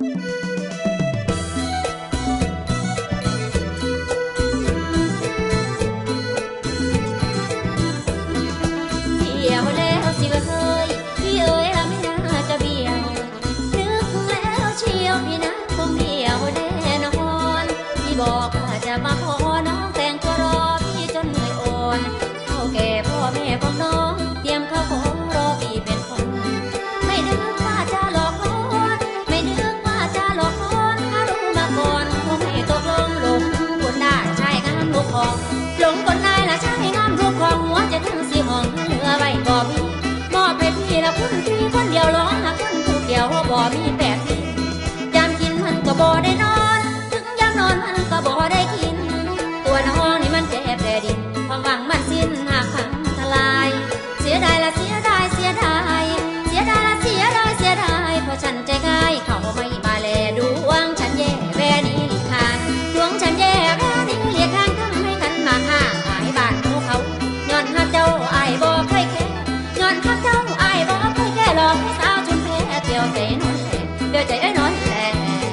เบี้ยวแล้วสิเอ้ยพี่เอ๋ยละไม่น่าจะเบี้ยวนึกแล้วเชียวพี่นะคงเบี้ยวแน่นอนพี่บอกว่าจะมาขอน้องแต่งตัวรอพี่จนเหนื่อยอ่อนเท่าแก่พ่อแม่ของน้องเตรียมข้าวของรอพี่เป็นคนไม่นึกว่าจะหลอกลวงไม่นึกว่าจะหลอกลวงถ้ารู้มาก่อนคงไม่ตกลงหลงคนได้ชายงามลูกของหลงคนได้ละชายงามลูกของหัวจะทั้งสี่ห้องเหลือไว้บ่มีมอบให้พี่ละคุณพี่คนเดียวร้องหาคนผู้เกี่ยวบ่มีแปดพี่ยามกินมันก็บ่ได้นอนถึงยามนอนมันก็บ่ได้กินตัวน้องนี่มันแก่แต่ดินความหวังมันสิ้นหากพังทลายเสียดายละเสียดายเสียดายเสียดายละเสียดายเสียดายเพราะฉันใจง่ายเขาไม่มาแลดวงฉันแย่แว่นี้หลีกทางดวงฉันแย่แว่นี้หลีกทางทำให้กันมาห่างหายบ้านเขาย้อนหักเจ้าอายบ่เคยแค่ย้อนหักเจ้าอายบ่เคยแค่หลอกให้สาวจนแพ้เตียวใจนอนแหล่เดียวใจไอ้นอนแหล่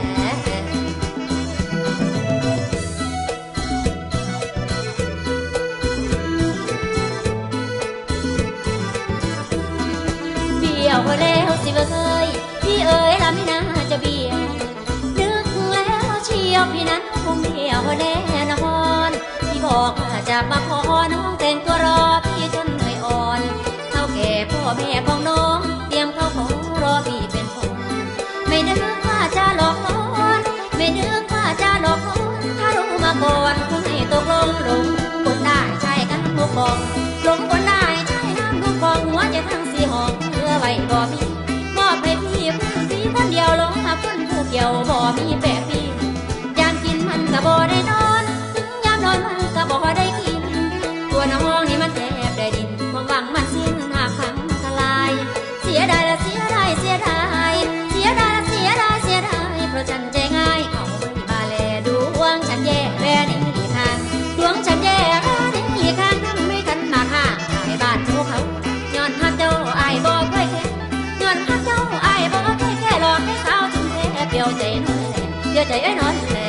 เบี้ยวแล้วสิเอ้ยพี่เอ๋ยละไม่น่าจะเบี้ยวนึกแล้วเชียวพี่นั้นคงเบี้ยวแน่นอนพี่บอกว่าจะมาขอน้องแต่งตัวรอพี่จนเหนื่อยอ่อนเท่าแก่พ่อแม่ของน้องเตรียมข้าวของรอพี่เป็นคนไม่นึกว่าจะหลอกลวงไม่นึกว่าจะหลอกลวงถ้ารู้มาก่อนคงไม่ตกลงหลงคนได้ใช่กันลูกบอกหลงคนได้ใช่น้ำลูกบอกหัวใจทั้งสี่ห้องเหลือไว้บ่มีมอบให้พี่คนพี่คนเดียวหลงหาคนผู้เกี่ยวบ่มีแปดพี่ยามกินมันก็บ่ได้นอนถึงยามนอนมันก็บ่ได้กินตัวน้องนี่มันแทบได้ดินความหวังมันสิ้นหากพังทลายเสียดายละเสียดายเสียดายเสียดายละเสียดายเสียดายเพราะฉันใจง่ายเขาไม่มาแลดวงฉันแย่แว่นี้หลีกทางดวงฉันแย่แว่นี้หลีกทางทำให้กันมาห่างหายบ้านเขาย้อนหักเจ้าอายบ่เคยแค่ย้อนหักเจ้าอายบ่เคยแค่หลอกให้สาวจนแพ้เปลี่ยวใจนอนแหล่เปลี่ยวใจไอ้นอนแหล่